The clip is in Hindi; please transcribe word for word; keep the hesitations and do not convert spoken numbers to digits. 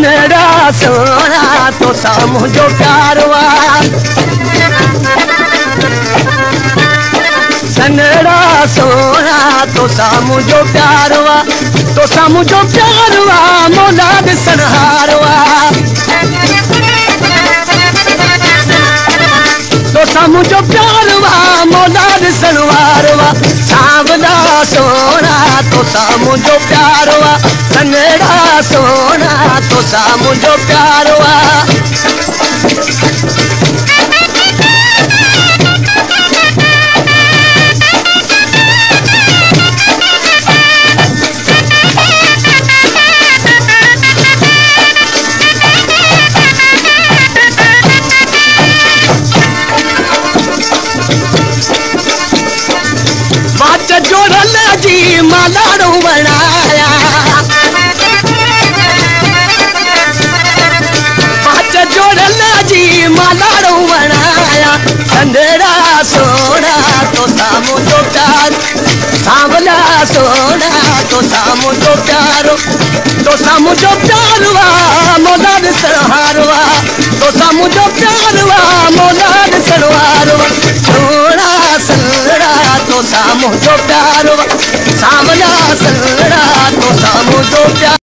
सनड़ा सोना तो सामू जो प्यारवा सनड़ा सोना तो सामू जो प्यारवा तो सामू जो प्यारवा मौला दे सनहारवा तो सामू जो प्यारवा मौला दे सनवारवा सांवला सोना तो सामू जो प्यारवा सनड़ा सोना तो सामू जो प्यारवा जोड़ल जी मालाड़ू बनाया पाँच जोड़ल जी मालाड़ू बनाया सनड़ा सोना तो सामू जो प्यार सांवला सोना तो सामू जो प्यारो तो सामू जो प्यारवा मौला दे सनहारवा तो सामू जो प्यारवा मौला दे सनवारवा सोना सनड़ा तो सामू जो प्यारवा सांवला सनड़ा तो सामू जो प्यार